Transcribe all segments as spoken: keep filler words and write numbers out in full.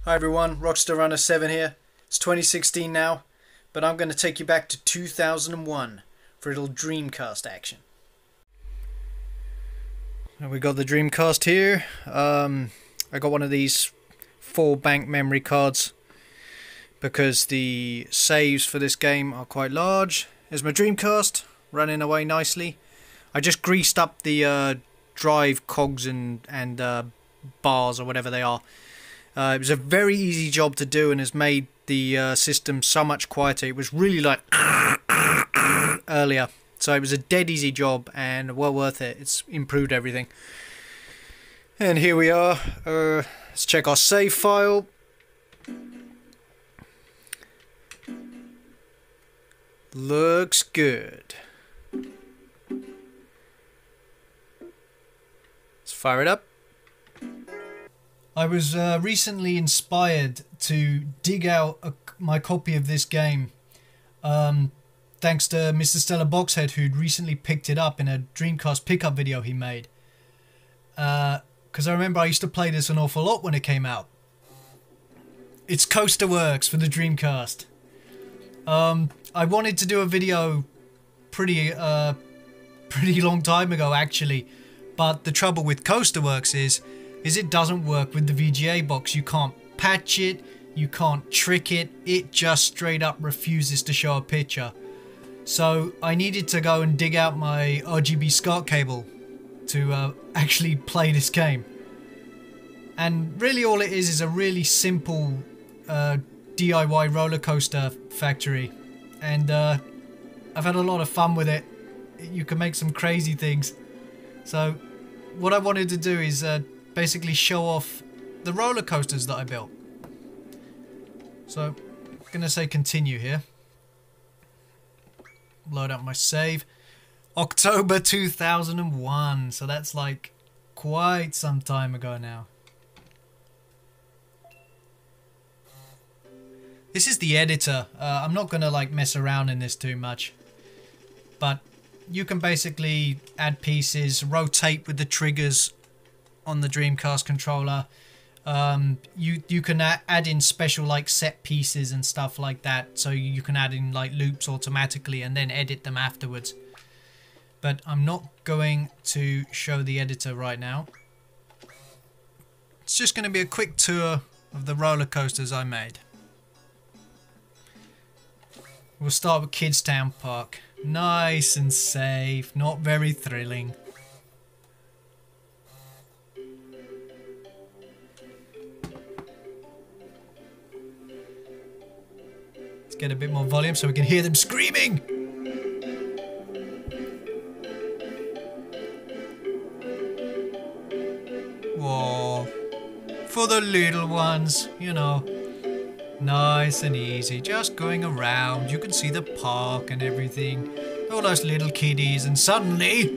Hi everyone, Rockstar Runner seven here. It's twenty sixteen now, but I'm going to take you back to two thousand one for a little Dreamcast action. And we got the Dreamcast here. Um, I got one of these four bank memory cards because the saves for this game are quite large. Here's my Dreamcast, running away nicely. I just greased up the uh, drive cogs and, and uh, bars or whatever they are. Uh, it was a very easy job to do and has made the uh, system so much quieter. It was really like earlier. So it was a dead easy job and well worth it. It's improved everything. And here we are. Uh, let's check our save file. Looks good. Let's fire it up. I was uh, recently inspired to dig out a, my copy of this game, um, thanks to Mister Stellar Boxhead, who'd recently picked it up in a Dreamcast pickup video he made. Because uh, I remember I used to play this an awful lot when it came out. It's Coaster Works for the Dreamcast. Um, I wanted to do a video pretty, uh, pretty long time ago, actually, but the trouble with Coaster Works is. is it doesn't work with the V G A box. You can't patch it, you can't trick it, it just straight up refuses to show a picture. So I needed to go and dig out my R G B SCART cable to uh, actually play this game. And really all it is is a really simple uh, D I Y roller coaster factory. And uh, I've had a lot of fun with it. You can make some crazy things. So what I wanted to do is uh, basically show off the roller coasters that I built. So I'm gonna say continue here. Load up my save. October two thousand one, so that's like quite some time ago now. This is the editor. uh, I'm not gonna like mess around in this too much, but you can basically add pieces, rotate with the triggers on the Dreamcast controller. Um, you you can add in special like set pieces and stuff like that, so you can add in like loops automatically and then edit them afterwards. But I'm not going to show the editor right now. It's just going to be a quick tour of the roller coasters I made. We'll start with Kidstown Park. Nice and safe, not very thrilling. Get a bit more volume so we can hear them screaming. Whoa. For the little ones, you know. Nice and easy, just going around. You can see the park and everything. All those little kiddies, and suddenly...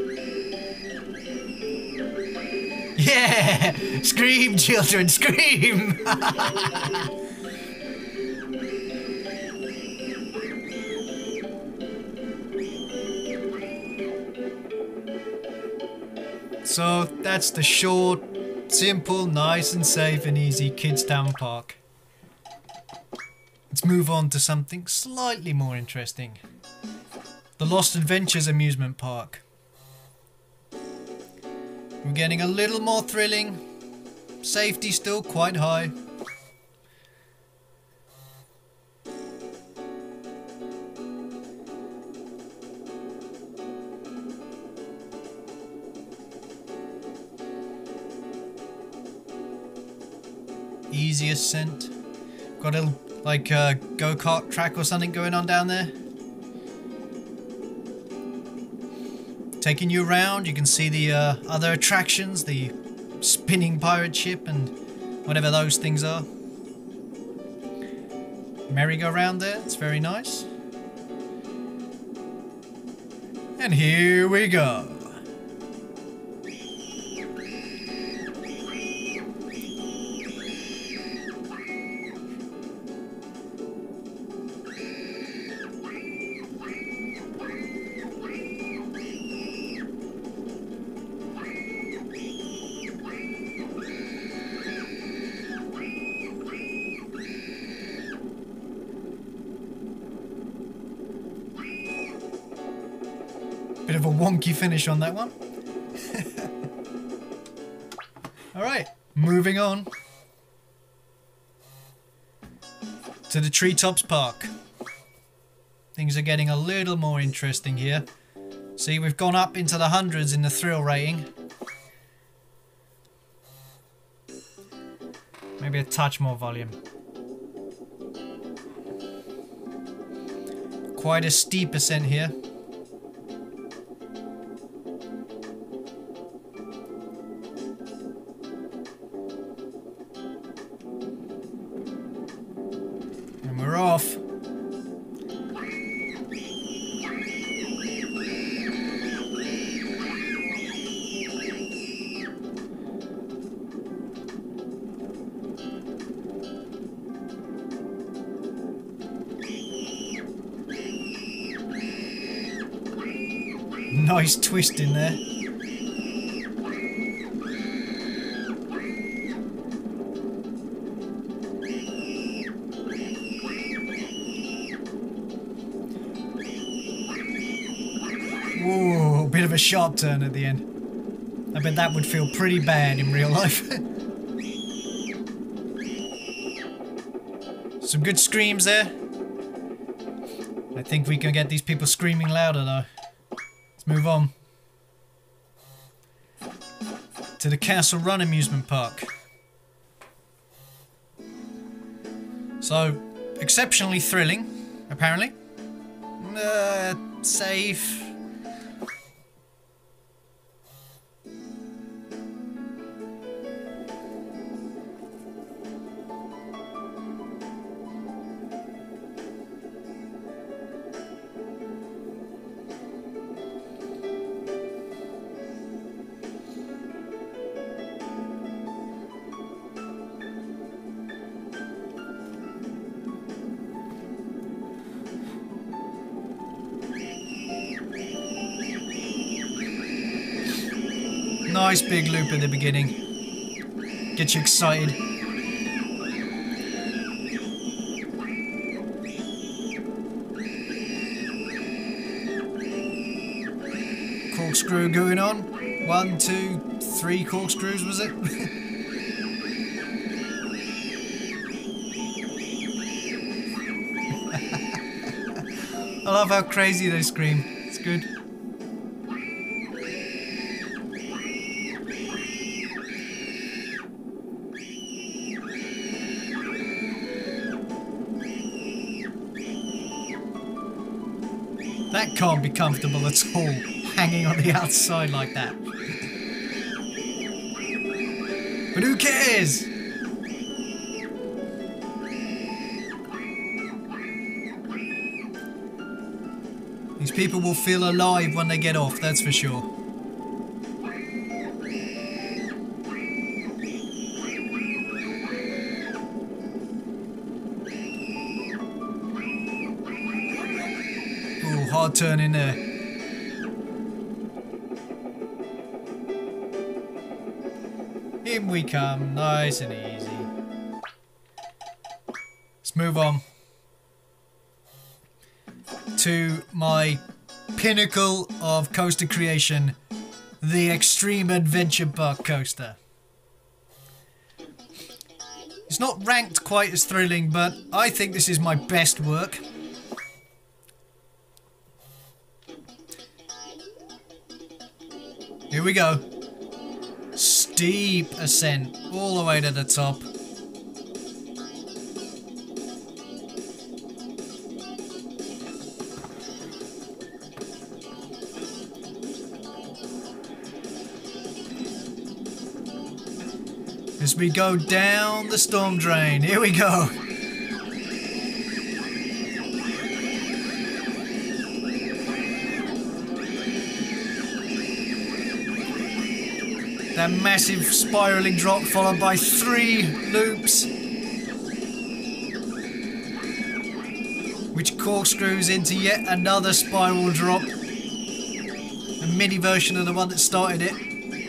yeah! Scream, children, scream! So that's the short, simple, nice and safe and easy Kidstown Park. Let's move on to something slightly more interesting. The Lost Adventures amusement park. We're getting a little more thrilling. Safety still quite high. Easy ascent. Got a little like a go-kart track or something going on down there. Taking you around, you can see the uh, other attractions, the spinning pirate ship and whatever those things are. Merry-go-round there, it's very nice. And here we go. of a wonky finish on that one. Alright, moving on to the Treetops Park. Things are getting a little more interesting here. See, we've gone up into the hundreds in the thrill rating. Maybe a touch more volume. Quite a steep ascent here. And we're off. Nice twist in there. Whoa, a bit of a sharp turn at the end. I bet that would feel pretty bad in real life. Some good screams there. I think we can get these people screaming louder though. Move on to the Castle Run amusement park. So, exceptionally thrilling, apparently. Uh, safe. Nice big loop at the beginning. Get you excited. Corkscrew going on. One, two, three corkscrews, was it? I love how crazy they scream. It's good. That can't be comfortable at all, hanging on the outside like that. But who cares? These people will feel alive when they get off, that's for sure. Hard turn in there. In we come, nice and easy. Let's move on to my pinnacle of coaster creation, the Extreme Adventure Park coaster. It's not ranked quite as thrilling, but I think this is my best work. Here we go. Steep ascent all the way to the top. As we go down the storm drain. Here we go. That massive spiralling drop followed by three loops, which corkscrews into yet another spiral drop, a mini version of the one that started it.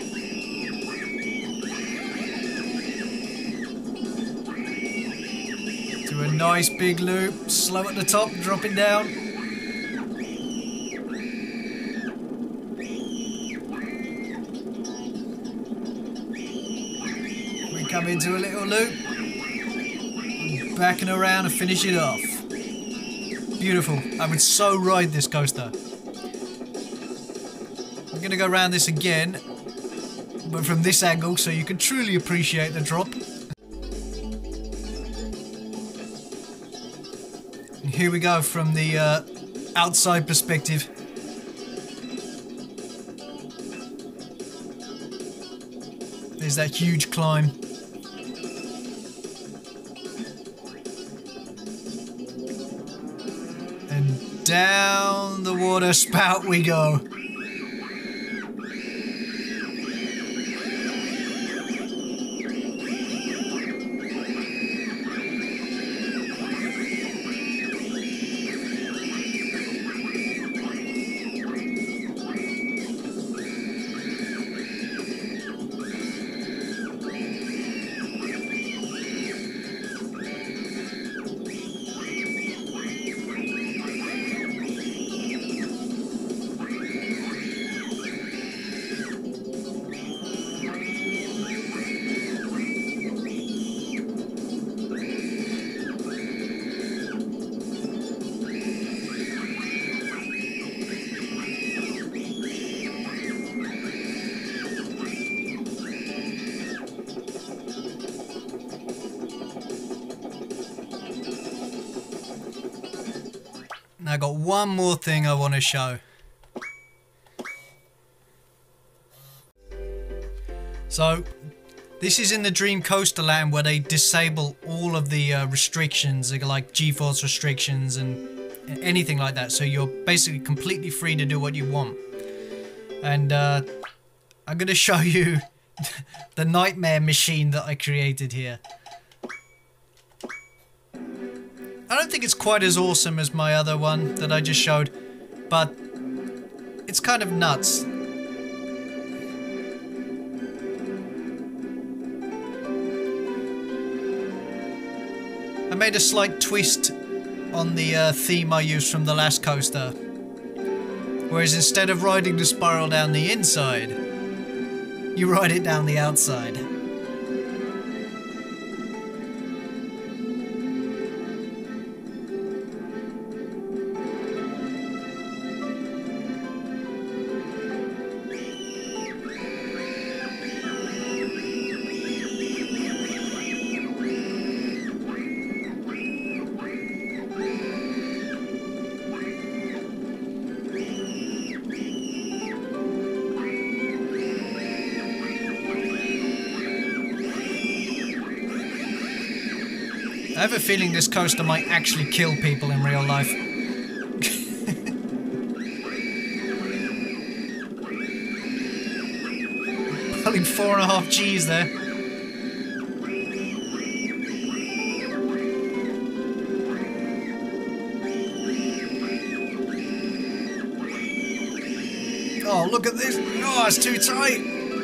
To a nice big loop, slow at the top, dropping down. come into a little loop, backing around and finish it off. Beautiful. I would so ride this coaster. I'm going to go around this again, but from this angle so you can truly appreciate the drop. And here we go from the uh, outside perspective. There's that huge climb. And down the water spout we go. Now I got one more thing I want to show. So, this is in the Dream Coaster Land where they disable all of the uh, restrictions, like G-force restrictions and anything like that. So you're basically completely free to do what you want. And uh, I'm going to show you the nightmare machine that I created here. I don't think it's quite as awesome as my other one that I just showed, but it's kind of nuts. I made a slight twist on the uh, theme I used from the last coaster. Whereas instead of riding the spiral down the inside, you ride it down the outside. I have a feeling this coaster might actually kill people in real life. Pulling four and a half G's there. Oh, look at this. Oh, it's too tight.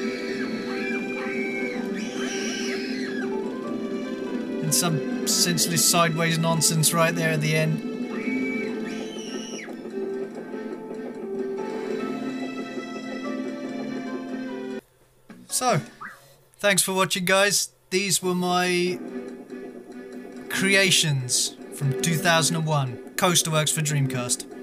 And some senseless sideways nonsense right there at the end. So, thanks for watching, guys. These were my creations from two thousand one, Coasterworks for Dreamcast.